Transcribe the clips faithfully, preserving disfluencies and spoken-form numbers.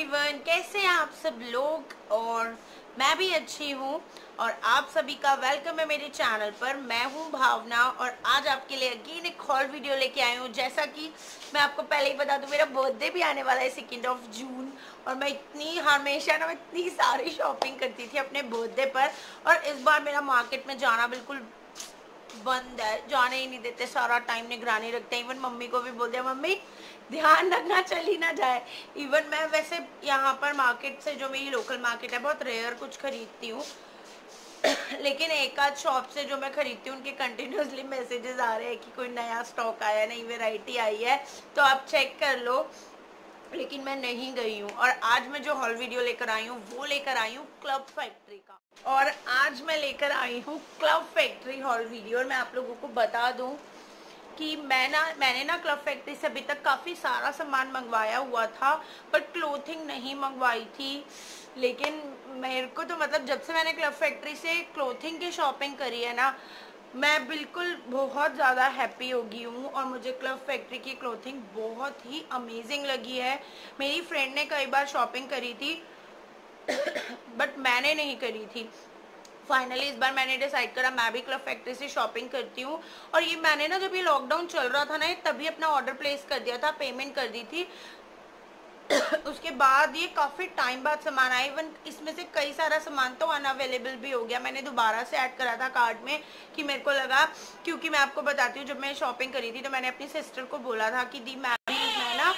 Everyone, कैसे हैं आप सब लोग। और मैं भी अच्छी हूँ और आप सभी का वेलकम है मेरे चैनल पर। मैं हूँ भावना और आज आपके लिए अगेन एक हॉल वीडियो लेके आई हूँ। जैसा कि मैं आपको पहले ही बता दूँ, मेरा बर्थडे भी आने वाला है सेकेंड ऑफ जून और मैं इतनी हमेशा ना मैं इतनी सारी शॉपिंग करती थी अपने बर्थडे पर, और इस बार मेरा मार्केट में जाना बिल्कुल बंद है, जाने ही नहीं देते, सारा टाइम निगरानी रखते हैं। इवन मम्मी को भी बोल दिया, मम्मी ध्यान रखना चली ना जाए। इवन मैं वैसे यहाँ पर मार्केट से, जो मेरी लोकल मार्केट है, बहुत रेयर कुछ खरीदती हूँ लेकिन एक आध शॉप से जो मैं खरीदती हूँ उनके कंटिन्यूसली मैसेजेस आ रहे हैं कि कोई नया स्टॉक आया है, नई वेराइटी आई है, तो आप चेक कर लो। लेकिन मैं नहीं गई हूँ और आज मैं जो हॉल वीडियो लेकर आई हूँ वो लेकर आई हूँ क्लब फैक्ट्री का। और आज मैं लेकर आई हूँ क्लब फैक्ट्री हॉल वीडियो। और मैं आप लोगों को बता दूँ कि मैं ना मैंने ना क्लब फैक्ट्री से अभी तक काफ़ी सारा सामान मंगवाया हुआ था, पर क्लोथिंग नहीं मंगवाई थी। लेकिन मेरे को तो मतलब जब से मैंने क्लब फैक्ट्री से क्लोथिंग की शॉपिंग करी है ना, मैं बिल्कुल बहुत ज़्यादा हैप्पी हो गई हूँ। और मुझे क्लब फैक्ट्री की क्लोथिंग बहुत ही अमेजिंग लगी है। मेरी फ्रेंड ने कई बार शॉपिंग करी थी बट मैंने नहीं करी थी। फाइनली इस बार मैंने डिसाइड करा मैं भी क्लब फैक्ट्री से शॉपिंग करती हूँ। और ये मैंने ना, जब ये लॉकडाउन चल रहा था ना, तभी अपना ऑर्डर प्लेस कर दिया था, पेमेंट कर दी थी उसके बाद ये काफ़ी टाइम बाद सामान आया। इवन इसमें से कई सारा सामान तो अनअवेलेबल भी हो गया। मैंने दोबारा से ऐड करा था कार्ड में कि मेरे को लगा, क्योंकि मैं आपको बताती हूँ, जब मैं शॉपिंग करी थी तो मैंने अपनी सिस्टर को बोला था कि दी मैं भी मैं ना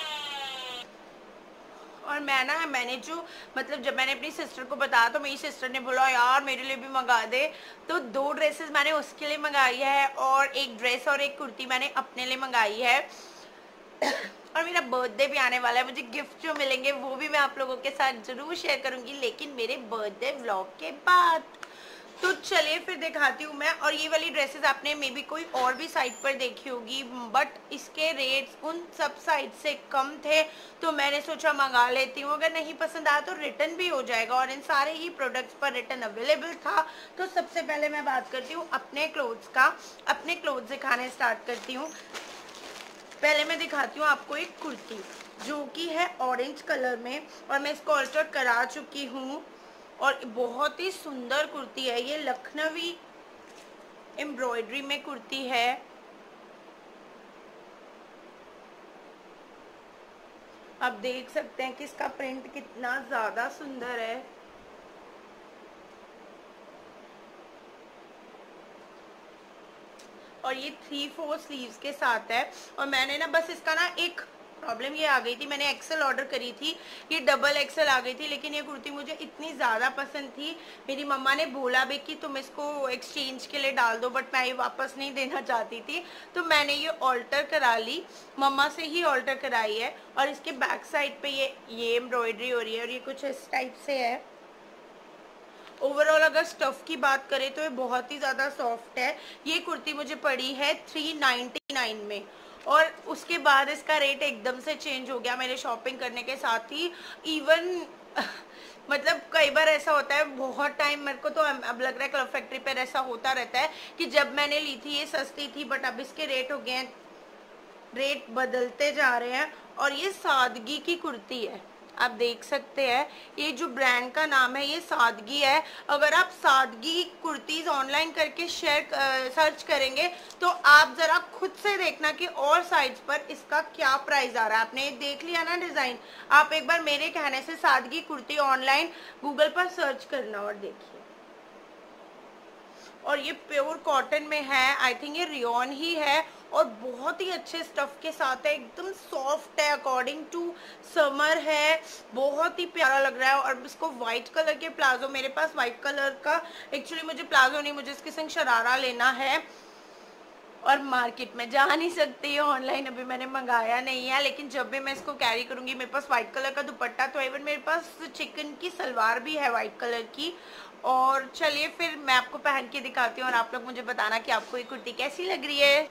और मैं ना मैंने जो मतलब जब मैंने अपनी सिस्टर को बताया तो मेरी सिस्टर ने बोला यार मेरे लिए भी मंगा दे। तो दो ड्रेसेस मैंने उसके लिए मंगाई है और एक ड्रेस और एक कुर्ती मैंने अपने लिए मंगाई है और मेरा बर्थडे भी आने वाला है। मुझे गिफ्ट जो मिलेंगे वो भी मैं आप लोगों के साथ जरूर शेयर करूंगी, लेकिन मेरे बर्थडे व्लॉग के बाद। तो चलिए फिर दिखाती हूँ मैं। और ये वाली ड्रेसेस आपने मे बी कोई और भी साइट पर देखी होगी, बट इसके रेट्स उन सब साइट से कम थे, तो मैंने सोचा मंगा लेती हूँ। अगर नहीं पसंद आया तो रिटर्न भी हो जाएगा और इन सारे ही प्रोडक्ट्स पर रिटर्न अवेलेबल था। तो सबसे पहले मैं बात करती हूँ अपने क्लोथ्स का। अपने क्लोथ्स दिखाने स्टार्ट करती हूँ। पहले मैं दिखाती हूँ आपको एक कुर्ती जो कि है ऑरेंज कलर में, और मैं इसको ऑल्टर करा चुकी हूँ और बहुत ही सुंदर कुर्ती है। ये लखनवी एम्ब्रॉयडरी में कुर्ती है। आप देख सकते हैं कि इसका प्रिंट कितना ज़्यादा सुंदर है। और ये थ्री फोर स्लीव्स के साथ है। और मैंने ना बस इसका ना एक प्रॉब्लम ये आ गई थी, मैंने एक्सेल ऑर्डर करी थी, ये डबल एक्सेल आ गई थी। लेकिन ये कुर्ती मुझे इतनी ज़्यादा पसंद थी, मेरी मम्मा ने बोला भी कि तुम इसको एक्सचेंज के लिए डाल दो, बट मैं ये वापस नहीं देना चाहती थी, तो मैंने ये ऑल्टर करा ली, मम्मा से ही ऑल्टर कराई है। और इसके बैक साइड पे ये ये एम्ब्रॉयडरी हो रही है और ये कुछ इस टाइप से है। ओवरऑल अगर स्टफ़ की बात करें तो ये बहुत ही ज़्यादा सॉफ्ट है। ये कुर्ती मुझे पड़ी है थ्री नाइन्टी नाइन में, और उसके बाद इसका रेट एकदम से चेंज हो गया मेरे शॉपिंग करने के साथ ही। इवन मतलब कई बार ऐसा होता है, बहुत टाइम मेरे को तो अब लग रहा है क्लब फैक्ट्री पर ऐसा होता रहता है कि जब मैंने ली थी ये सस्ती थी, बट अब इसके रेट हो गए हैं, रेट बदलते जा रहे हैं। और ये सादगी की कुर्ती है, आप देख सकते हैं, ये जो ब्रांड का नाम है ये सादगी है। अगर आप सादगी कुर्तीज़ ऑनलाइन करके शेयर सर्च करेंगे तो आप ज़रा खुद से देखना कि और साइट्स पर इसका क्या प्राइस आ रहा है। आपने देख लिया ना डिज़ाइन, आप एक बार मेरे कहने से सादगी कुर्ती ऑनलाइन गूगल पर सर्च करना और देखिए। और ये प्योर कॉटन में है, आई थिंक ये रियॉन ही है, और बहुत ही अच्छे स्टफ के साथ है, एकदम सॉफ्ट है, अकॉर्डिंग टू समर है, बहुत ही प्यारा लग रहा है। और इसको व्हाइट कलर के प्लाजो, मेरे पास व्हाइट कलर का एक्चुअली मुझे प्लाजो नहीं, मुझे इसके संग शरारा लेना है और मार्केट में जा नहीं सकती है, ऑनलाइन अभी मैंने मंगाया नहीं है, लेकिन जब भी मैं इसको कैरी करूंगी, मेरे पास व्हाइट कलर का दुपट्टा, तो इवन मेरे पास चिकन की सलवार भी है व्हाइट कलर की। और चलिए फिर मैं आपको पहन के दिखाती हूँ और आप लोग मुझे बताना कि आपको ये कुर्ती कैसी लग रही है।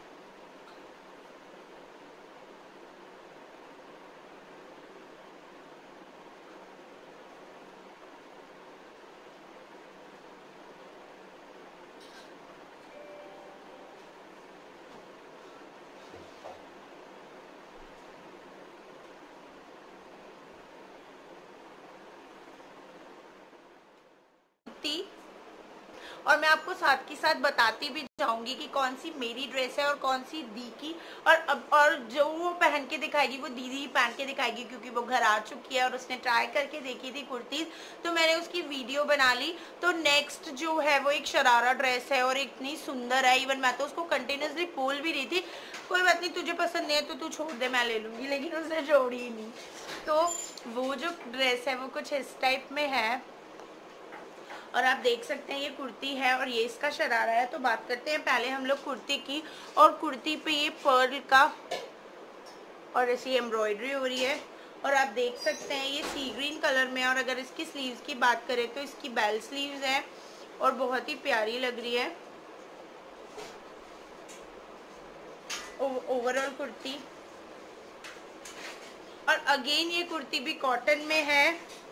और मैं आपको साथ के साथ बताती भी जाऊंगी कि कौन सी मेरी ड्रेस है और कौन सी दी की, और अब और जो वो पहन के दिखाएगी वो दीदी ही पहन के दिखाएगी, क्योंकि वो घर आ चुकी है और उसने ट्राई करके देखी थी कुर्तीज़, तो मैंने उसकी वीडियो बना ली। तो नेक्स्ट जो है वो एक शरारा ड्रेस है और इतनी सुंदर है, इवन मैं तो उसको कंटिन्यूसली बोल भी रही थी कोई बात नहीं तुझे पसंद नहीं है तो तू छोड़ दे मैं ले लूँगी, लेकिन उसने छोड़ी ही नहीं। तो वो जो ड्रेस है वो कुछ इस टाइप में है और आप देख सकते हैं ये कुर्ती है और ये इसका शरारा है। तो बात करते हैं पहले हम लोग कुर्ती की, और कुर्ती पे ये पर्ल का और ऐसी एम्ब्रॉयडरी हो रही है और आप देख सकते हैं ये सी ग्रीन कलर में है। और अगर इसकी स्लीव्स की बात करें तो इसकी बेल स्लीव्स है और बहुत ही प्यारी लग रही है ओवरऑल कुर्ती। और अगेन ये कुर्ती भी कॉटन में है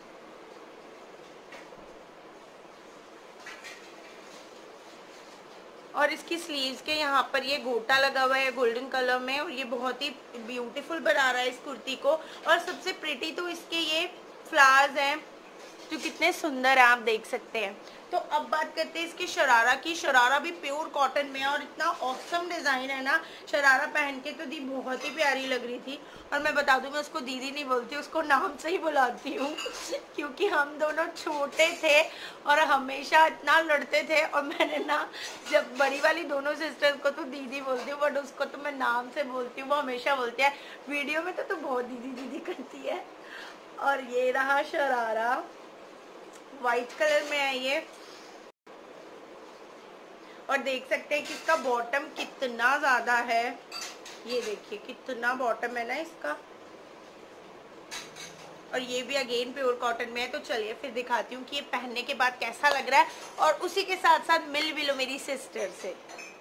और इसकी स्लीव्स के यहाँ पर ये गोटा लगा हुआ है गोल्डन कलर में और ये बहुत ही ब्यूटीफुल बना रहा है इस कुर्ती को। और सबसे प्रिटी तो इसके ये फ्लावर्स हैं जो कितने सुंदर है आप देख सकते हैं। तो अब बात करते हैं इसकी शरारा की। शरारा भी प्योर कॉटन में है और इतना ऑसम डिज़ाइन है ना, शरारा पहन के तो दी बहुत ही प्यारी लग रही थी। और मैं बता दूं मैं उसको दीदी नहीं बोलती, उसको नाम से ही बुलाती हूँ क्योंकि हम दोनों छोटे थे और हमेशा इतना लड़ते थे और मैंने ना जब बड़ी वाली दोनों सिस्टर्स को तो दीदी बोलती हूँ बट उसको तो मैं नाम से बोलती हूँ। वो हमेशा बोलती है वीडियो में तो तू तो बहुत दीदी दीदी करती है। और ये रहा शरारा, वाइट कलर में है ये और देख सकते हैं कि इसका बॉटम कितना ज्यादा है, ये देखिए कितना बॉटम है ना इसका। और ये भी अगेन प्योर कॉटन में है। तो चलिए फिर दिखाती हूँ कि ये पहनने के बाद कैसा लग रहा है और उसी के साथ साथ मिल भी लो मेरी सिस्टर से।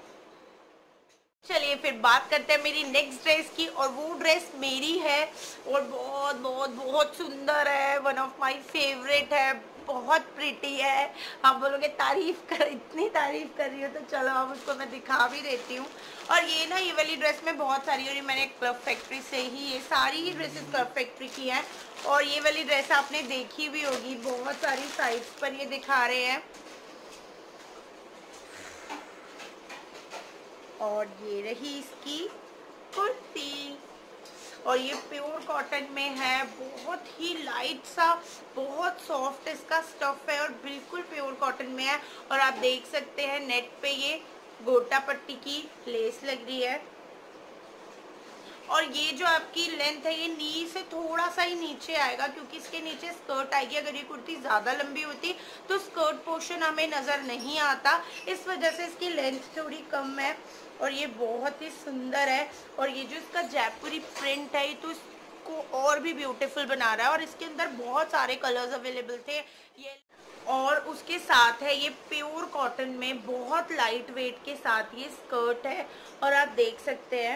चलिए फिर बात करते हैं मेरी नेक्स्ट ड्रेस की, और वो ड्रेस मेरी है और बहुत बहुत बहुत सुंदर है, वन ऑफ माय फेवरेट है, बहुत प्रिटी है। आप बोलोगे तारीफ कर, इतनी तारीफ कर रही हो तो चलो अब उसको मैं दिखा भी देती हूँ। और ये ना ये वाली ड्रेस में बहुत सारी, और ये मैंने क्लब फैक्ट्री से ही, ये सारी ही ड्रेसेस क्लब फैक्ट्री की हैं। और ये वाली ड्रेस आपने देखी भी होगी, बहुत सारी साइट्स पर ये दिखा रहे हैं। और ये रही इसकी कुर्ती और ये प्योर कॉटन में है, बहुत ही लाइट सा, बहुत सॉफ्ट इसका स्टफ है और बिल्कुल प्योर कॉटन में है। और आप देख सकते हैं नेट पे ये गोटा पट्टी की लेस लग रही है और ये जो आपकी लेंथ है ये नी से थोड़ा सा ही नीचे आएगा क्योंकि इसके नीचे स्कर्ट आएगी। अगर ये कुर्ती ज़्यादा लंबी होती तो स्कर्ट पोर्शन हमें नज़र नहीं आता, इस वजह से इसकी लेंथ थोड़ी कम है। और ये बहुत ही सुंदर है और ये जो इसका जयपुरी प्रिंट है ये तो इसको और भी ब्यूटीफुल बना रहा है। और इसके अंदर बहुत सारे कलर्स अवेलेबल थे ये, और उसके साथ है ये प्योर कॉटन में बहुत लाइट वेट के साथ ये स्कर्ट है। और आप देख सकते हैं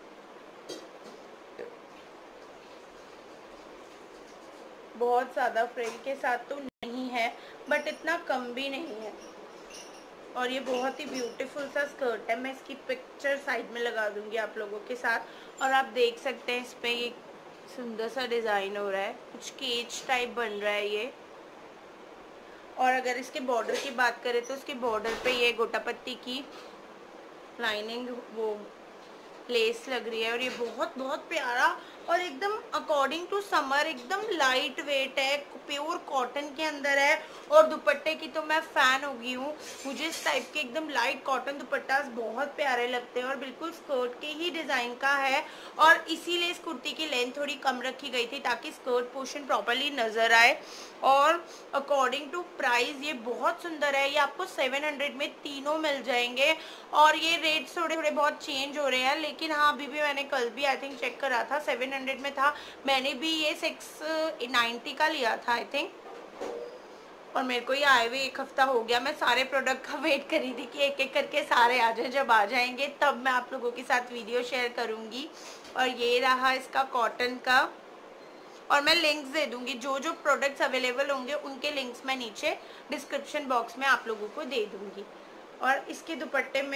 बहुत ज़्यादा फ्रिल के साथ तो नहीं है बट इतना कम भी नहीं है। और ये बहुत ही ब्यूटीफुल सा स्कर्ट है, मैं इसकी पिक्चर साइड में लगा दूंगी आप लोगों के साथ। और आप देख सकते हैं इस पे ये सुंदर सा डिज़ाइन हो रहा है, कुछ केज टाइप बन रहा है ये। और अगर इसके बॉर्डर की बात करें तो इसके बॉर्डर पे ये गोटा पत्ती की लाइनिंग वो लेस लग रही है और ये बहुत बहुत प्यारा और एकदम अकॉर्डिंग टू समर एकदम लाइट वेट है, प्योर कॉटन के अंदर है। और दुपट्टे की तो मैं फ़ैन हो गई हूँ, मुझे इस टाइप के एकदम लाइट कॉटन दुपट्टा बहुत प्यारे लगते हैं और बिल्कुल स्कर्ट के ही डिज़ाइन का है। और इसीलिए इस कुर्ती की लेंथ थोड़ी कम रखी गई थी ताकि स्कर्ट पोर्शन प्रॉपरली नज़र आए। और अकॉर्डिंग टू प्राइस ये बहुत सुंदर है, ये आपको सेवन हंड्रेड में तीनों मिल जाएंगे। और ये रेट्स थोड़े थोड़े बहुत चेंज हो रहे हैं, लेकिन हाँ अभी भी मैंने कल भी आई थिंक चेक करा था सेवन हंड्रेड में था, मैंने भी ये सिक्स नाइन्टी का लिया था आई थिंक। और मेरे को ये आए हुए एक हफ्ता हो गया, मैं सारे प्रोडक्ट का वेट करी थी कि एक एक करके सारे आ जाए, जब आ जाएंगे तब मैं आप लोगों के साथ वीडियो शेयर करूँगी। और ये रहा इसका कॉटन का, और मैं लिंक्स दे दूंगी, जो जो प्रोडक्ट्स अवेलेबल होंगे उनके लिंक्स मैं नीचे डिस्क्रिप्शन बॉक्स में आप लोगों को दे दूंगी। और इसके दुपट्टे में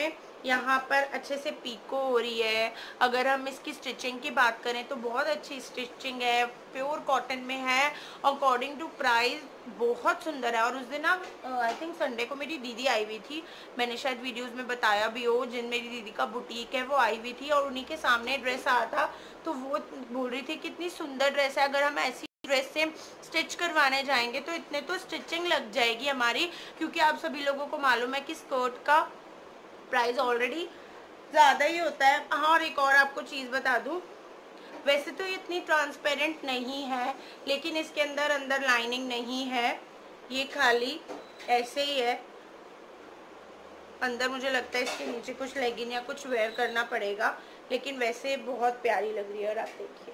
यहाँ पर अच्छे से पीको हो रही है। अगर हम इसकी स्टिचिंग की बात करें तो बहुत अच्छी स्टिचिंग है, प्योर कॉटन में है। अकॉर्डिंग टू प्राइस बहुत सुंदर है। और उस दिन ना आई थिंक संडे को मेरी दीदी आई हुई थी, मैंने शायद वीडियोस में बताया भी हो, जिन मेरी दीदी का बुटीक है वो आई हुई थी और उन्हीं के सामने ड्रेस आया था, तो वो बोल रही थी कितनी सुंदर ड्रेस है। अगर हम ऐसी ड्रेस से स्टिच करवाने जाएंगे तो इतने तो स्टिचिंग लग जाएगी हमारी, क्योंकि आप सभी लोगों को मालूम है कि स्कर्ट का प्राइस ऑलरेडी ज़्यादा ही होता है। हाँ, और एक और आपको चीज़ बता दूँ, वैसे तो ये इतनी ट्रांसपेरेंट नहीं है, लेकिन इसके अंदर अंदर लाइनिंग नहीं है, ये खाली ऐसे ही है। अंदर मुझे लगता है इसके नीचे कुछ लेगिन या कुछ वेयर करना पड़ेगा, लेकिन वैसे बहुत प्यारी लग रही है। और आप देखिए,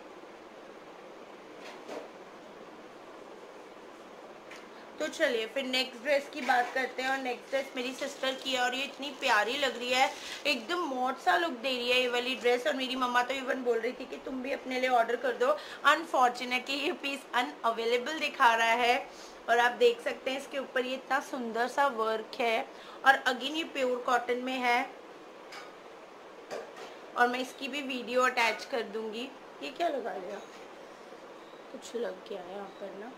तो चलिए फिर नेक्स्ट ड्रेस की बात करते हैं। और नेक्स्ट ड्रेस मेरी सिस्टर की है और ये इतनी प्यारी लग रही है, एकदम मॉड सा लुक दे रही है ये वाली ड्रेस। और मेरी मम्मा तो इवन बोल रही थी कि तुम भी अपने लिए ऑर्डर कर दो। अनफॉर्चुनेटली ये पीस अनअवेलेबल दिखा रहा है और आप देख सकते हैं इसके ऊपर ये इतना सुंदर सा वर्क है। और अगेन ये प्योर कॉटन में है और मैं इसकी भी वीडियो अटैच कर दूंगी। ये क्या लगा लिया, कुछ लग गया है यहाँ पर ना,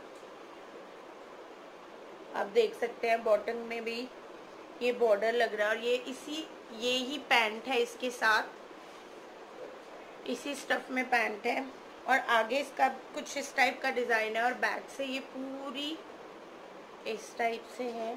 आप देख सकते हैं बॉटम में भी ये बॉर्डर लग रहा है। और ये इसी ये ही पैंट है, इसके साथ इसी स्टफ में पैंट है और आगे इसका कुछ इस टाइप का डिजाइन है और बैक से ये पूरी इस टाइप से है।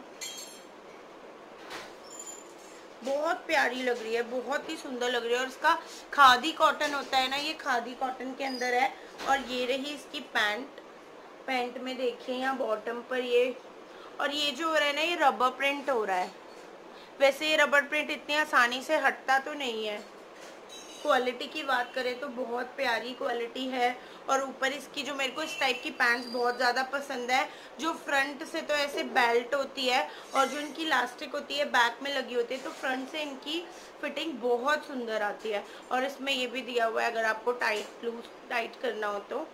बहुत प्यारी लग रही है, बहुत ही सुंदर लग रही है। और इसका खादी कॉटन होता है ना, ये खादी कॉटन के अंदर है। और ये रही इसकी पैंट, पैंट में देखिए यहाँ बॉटम पर ये, और ये जो हो रहा है ना ये रबर प्रिंट हो रहा है। वैसे ये रबर प्रिंट इतनी आसानी से हटता तो नहीं है। क्वालिटी की बात करें तो बहुत प्यारी क्वालिटी है। और ऊपर इसकी जो मेरे को इस टाइप की पैंट्स बहुत ज़्यादा पसंद है, जो फ्रंट से तो ऐसे बेल्ट होती है और जो इनकी इलास्टिक होती है बैक में लगी होती है, तो फ्रंट से इनकी फिटिंग बहुत सुंदर आती है। और इसमें ये भी दिया हुआ है अगर आपको टाइट लूज टाइट करना हो तो।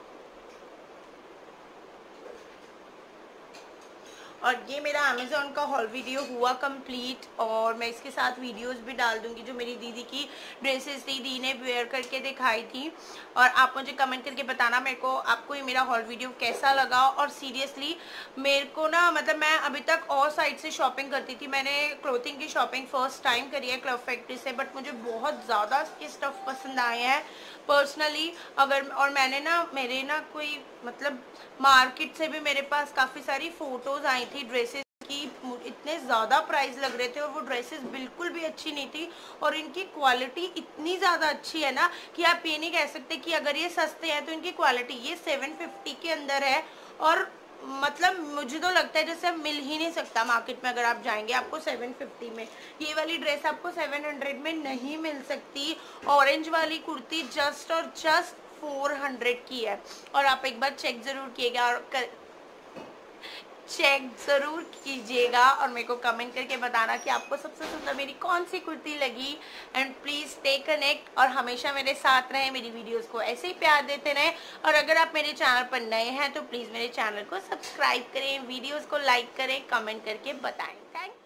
और ये मेरा अमेज़ॉन का हॉल वीडियो हुआ कंप्लीट और मैं इसके साथ वीडियोस भी डाल दूंगी जो मेरी दीदी की ड्रेसेस थी, दी ने वेयर करके दिखाई थी। और आप मुझे कमेंट करके बताना मेरे को आपको ये मेरा हॉल वीडियो कैसा लगा। और सीरियसली मेरे को ना, मतलब मैं अभी तक और साइट से शॉपिंग करती थी, मैंने क्लोथिंग की शॉपिंग फर्स्ट टाइम करी है क्लब फैक्ट्री से, बट मुझे बहुत ज़्यादा इसके स्टफ़ पसंद आए हैं पर्सनली। अगर और मैंने ना मेरे ना कोई मतलब मार्केट से भी मेरे पास काफ़ी सारी फ़ोटोज़ आई थी ड्रेसेस की, इतने ज़्यादा प्राइस लग रहे थे और वो ड्रेसेस बिल्कुल भी अच्छी नहीं थी। और इनकी क्वालिटी इतनी ज़्यादा अच्छी है ना कि आप ये नहीं कह सकते कि अगर ये सस्ते हैं तो इनकी क्वालिटी, ये सेवन फिफ्टी के अंदर है। और मतलब मुझे तो लगता है जैसे मिल ही नहीं सकता मार्केट में, अगर आप जाएंगे आपको सेवन फिफ्टी में। ये वाली ड्रेस आपको सेवन हंड्रेड में नहीं मिल सकती। ऑरेंज वाली कुर्ती जस्ट और जस्ट फोर हंड्रेड की है। और आप एक बार चेक ज़रूर कीजिएगा और कर, चेक ज़रूर कीजिएगा और मेरे को कमेंट करके बताना कि आपको सबसे सुंदर मेरी कौन सी कुर्ती लगी। एंड प्लीज़ स्टे कनेक्ट और हमेशा मेरे साथ रहें, मेरी वीडियोस को ऐसे ही प्यार देते रहें। और अगर आप मेरे चैनल पर नए हैं तो प्लीज़ मेरे चैनल को सब्सक्राइब करें, वीडियोस को लाइक करें, कमेंट करके बताएं। थैंक